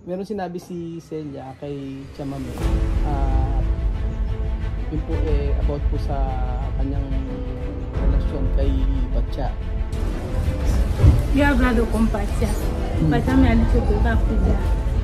meron sinabi si Celia kay Chamame. Yun po about po sa kanyang relasyon kay Batya. Yo he hablado con Batya. Batya me ha dicho que va a cuidar.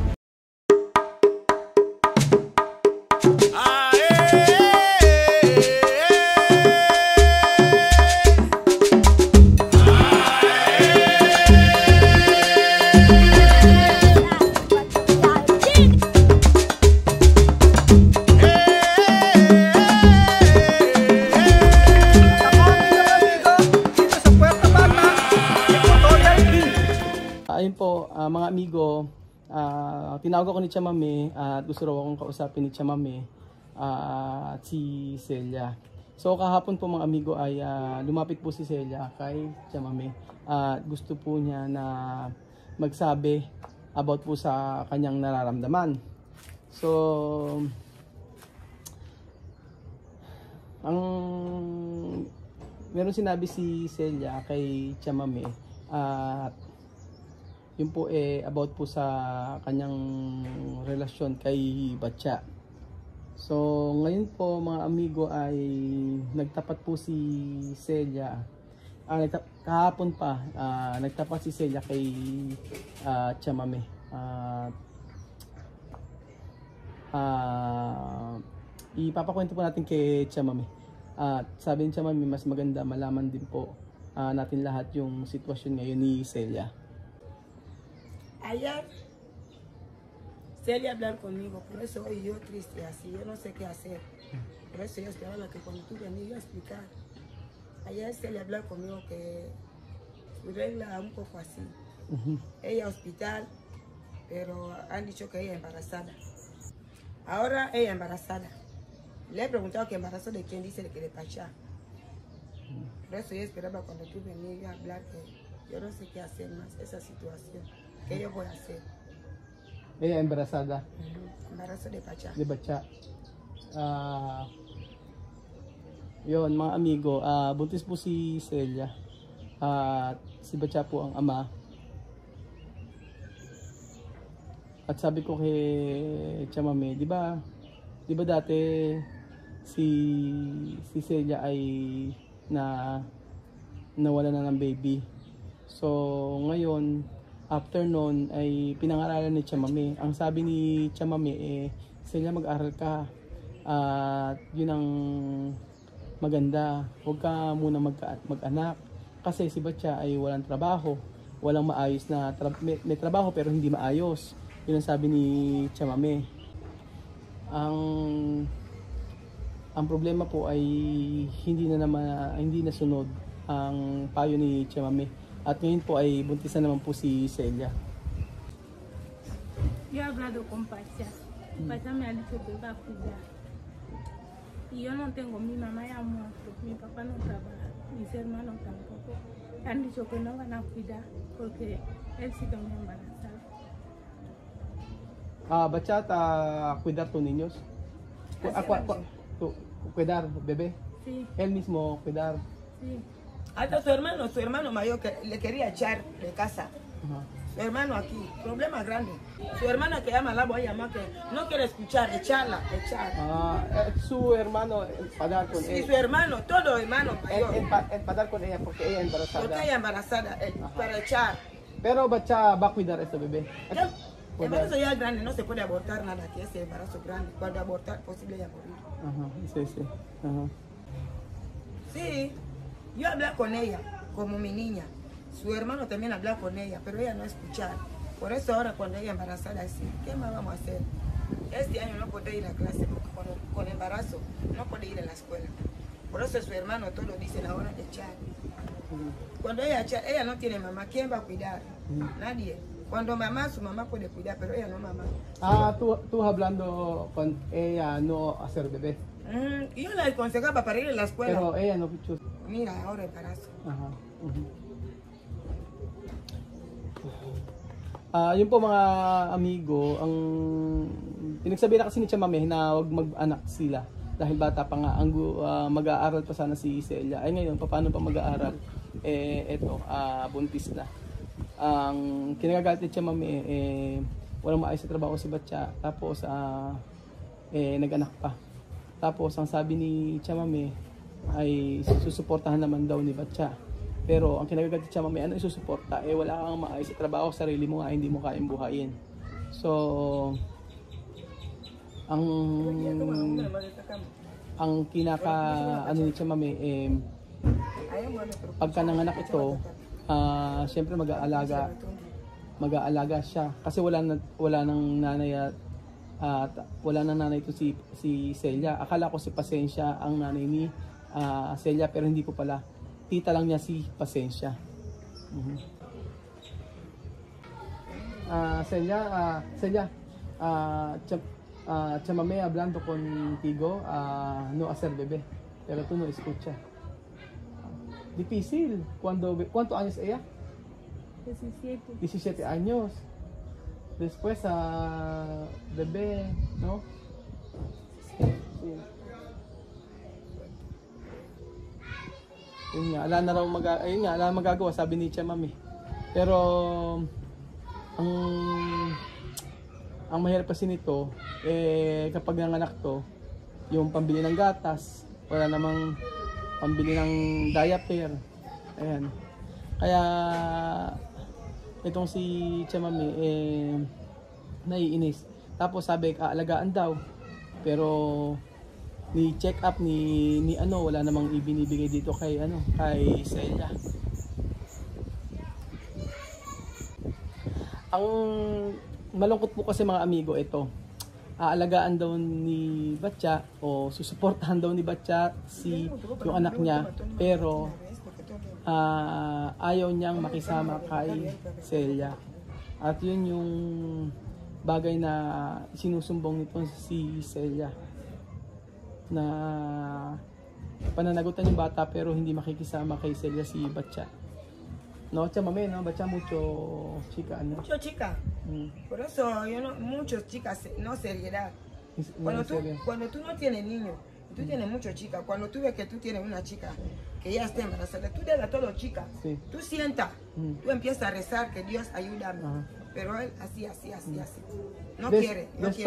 Ayun po, mga amigo, tinawag ako ni Chamame at gusto raw akong kausapin ni Chamame at si Celia. So kahapon po mga amigo ay lumapit po si Celia kay Chamame at gusto po niya na magsabi about po sa kanyang nararamdaman. So meron sinabi si Celia kay Chamame at yun po about po sa kanyang relasyon kay Batya. So ngayon po mga amigo ay nagtapat po si Celia. Kahapon pa nagtapat si Celia kay Chamame. Ipapakwento po natin kay Chamame. Sabi ni Chamame, mas maganda malaman din po natin lahat yung sitwasyon ngayon ni Celia. Ayer Celia hablar conmigo, por eso hoy yo triste así, yo no sé qué hacer. Por eso yo esperaba que cuando tú venías iba a explicar. Ayer Celia hablar conmigo que su regla un poco así. Ella hospital, pero han dicho que ella embarazada. Ahora ella embarazada. Le he preguntado que embarazo de quién, dice que de Pachá. Por eso yo esperaba cuando tú venías a hablar que yo no sé qué hacer más, esa situación. ¿Qué yo voy a hacer? Ella embarazada. Embarazo de Batya. De Batya. Yun mga amigo, buntis po si Celia. At si Batya po ang ama. At sabi ko kay Chamame, di ba dati si Celia ay nawala na ng baby. So ngayon after noon ay pinangaralan ni Chamame. Ang sabi ni Chamame Celia, mag-aral ka at yun ang maganda. Huwag ka muna mag-anak kasi si Batya ay walang trabaho, walang maayos na may trabaho pero hindi maayos. Yun ang sabi ni Chamame. Ang problema po ay hindi na sunod ang payo ni Chamame. At ngayon po ay buntis na naman po si Celia. Yo he hablado con Batya. Batya me ha dicho que va a cuidar. Y yo no tengo, mi mamá ya muerto, mi papá no trabaja, mis hermanos tampoco. Han dicho que no van a cuidar porque él sí que me embarazada. Batya, cuidar tus niños. Cuidar, bebé. Sí. Él mismo cuidar. Sí. Hasta su hermano mayor que le quería echar de casa. Su hermano aquí, problema grande. Su hermana que llama la voy a llamar que no quiere escuchar, echar. Su hermano enfadar con Sí, ella. su hermano, todo hermano mayor. Enfadar con ella porque ella embarazada. Porque ella embarazada, para echar. Pero Batya va a cuidar a este bebé. El embarazo ya es grande, no se puede abortar nada, que es embarazo grande. Cuando abortar, posible ya morir. Sí. Sí, yo hablé con ella, como mi niña. Su hermano también hablaba con ella, pero ella no escuchaba. Por eso ahora cuando ella embarazada, así, ¿qué más vamos a hacer? Este año no puede ir a clase porque con embarazo no puede ir a la escuela. Por eso su hermano todo dice la hora de echar. Cuando ella echa, ella no tiene mamá, ¿quién va a cuidar? Nadie. Cuando su mamá puede cuidar, pero ella no mamá. Tú hablando con ella no hacer bebé. Yo la aconsejaba para ir a la escuela. Pero ella no quiso. Mira, ahora embarazo. Yun po mga amigo, ang pinagsabi na kasi ni Chamame na huwag mag-anak sila dahil bata pa nga, mag-aaral pa sana si Celia. Ay ngayon, paano pa mag-aaral? Buntis na. Ang kinagagalit ni Chamame, walang maayos sa trabaho si Batya, tapos nag-anak pa. Tapos ang sabi ni Chamame ay susuportahan naman daw ni Batya. Pero ang kinagagat ni Chamame, ano isusuporta? Wala kang maayos sa trabaho, sarili mo nga hindi mo kayang buhayin. So ang kinaka ano ni Chamame pagka nanganak ito, siyempre mag-aalaga siya kasi wala nang nanay at wala nang nanay ito si Celia. Akala ko si Pasensya ang nanay ni Celia, pero hindi po pala. Tita lang niya si Pasensya. Celia, Chamame hablando contigo, no hacer bebé, pero tú no escucha. Difícil. ¿Cuántos años ella? 17 años. Después bebé, ¿no? Sí. Yun nga, ala na raw magagawa, sabi ni Chamame. Pero ang mahirap kasi nito, kapag nanganak to, yung pambili ng gatas, wala namang pambili ng diaper. Ayan. Kaya itong si Chamame naiinis. Tapos sabi aalagaan daw. Pero ni check up ni wala namang ibinibigay dito kay Celia. Ang malungkot po kasi mga amigo ito. Aalagaan daw ni Batya o susuportahan daw ni Batya yung anak niya, pero ayaw niyang makisama kay Celia. At yun yung bagay na sinusumbong nito si Celia, na pananagutan yung bata pero hindi makikisama kay Celia si Batya. No, Chamame, no, Batya mucho chica, ¿no? Mucho chica. Por eso yo no, muchos chicas no seriedad. Cuando tú no tienes niño, tú tienes muchos chicas. Cuando tú ves que tú tienes una chica que ya está embarazada, tú debes a todos chicas. Sí. Tú sientas, tú empiezas a rezar que Dios ayúdame. Pero él así. No quiere.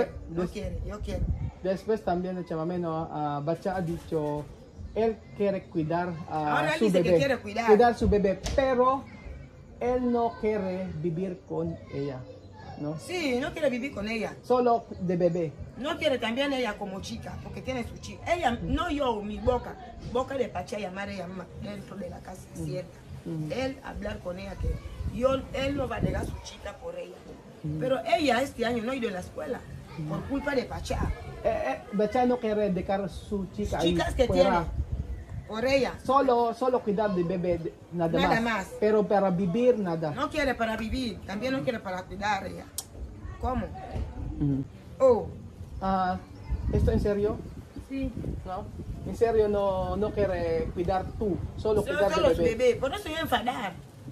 Después también el Chamame, no, Batya ha dicho, él quiere cuidar Ahora su dice bebé. que quiere cuidar su bebé, pero él no quiere vivir con ella, ¿no? Sí, no quiere vivir con ella. Solo de bebé. No quiere también ella como chica, porque tiene su chica. Ella, no yo, mi boca de Pacha llamar a ella dentro de la casa, cierta. Él hablar con ella que él no va a negar su chica por ella. Pero ella este año no ha ido a la escuela, por culpa de Pacha. Batya no quiere dejar su chica ahí Chicas que fuera. tiene, por ella. Solo cuidar de bebé, nada más. Pero para vivir, nada. No quiere para vivir, también no quiere para cuidar a ella. ¿Cómo? Oh. ¿Esto en serio? Sí. ¿No? En serio no quiere cuidar tú, solo cuidar de Solo su bebé. bebé, por eso yo enfadar.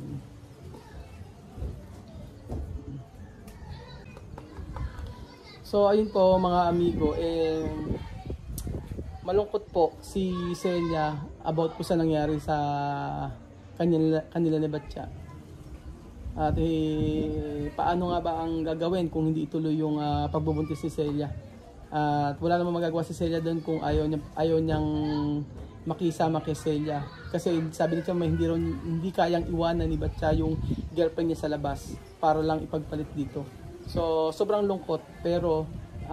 So ayun po mga amigo, malungkot po si Celia about po sa nangyari sa kanila ni Batya. At paano nga ba ang gagawin kung hindi ituloy yung pagbubuntis ni Celia? At wala namang magagawa si Celia doon kung ayaw niyang makisama kay Celia. Kasi sabi niya hindi kayang iwanan ni Batya yung girlfriend niya sa labas para lang ipagpalit dito. So sobrang lungkot, pero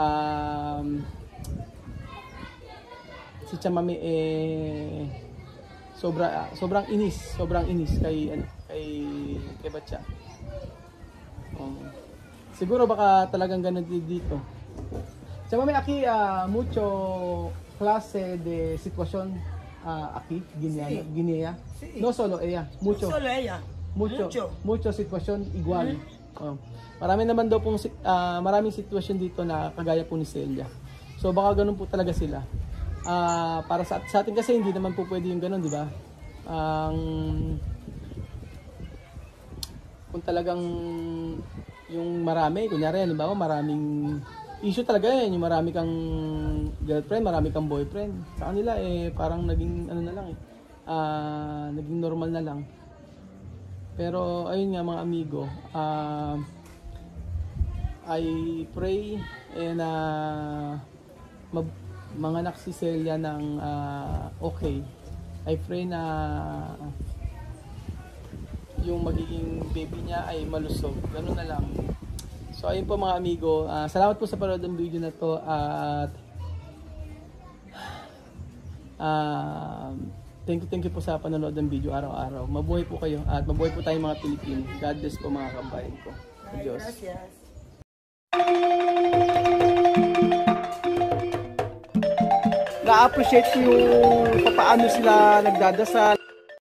si Chamame sobrang inis kay Batya. Siguro baka talagang ganun dito. Chamame, aquí mucho clase de situación aquí, Guinea. Sí. No solo ella, mucho. No solo ella. Mucho situación igual. Marami naman daw pong maraming sitwasyon dito na kagaya po ni Celia. So baka ganun po talaga sila. Para sa atin kasi hindi naman po pwede yung ganun, di ba? Kung talagang yung marami, kunyari, halimbawa maraming issue talaga yan, yung marami kang girlfriend, marami kang boyfriend. Sa kanila parang naging naging normal na lang. Pero ayun nga mga amigo, I pray and manganak si Celia ng okay. I pray na yung magiging baby niya ay malusog. Ganun na lang. So ayun po mga amigo, salamat po sa panood ng video na to at thank you po sa panonood ng video araw-araw. Mabuhay po kayo at mabuhay po tayong mga Pilipino. God bless po mga kabayan ko. Adios. Gracias. Na-appreciate ko yung paano sila nagdadasal.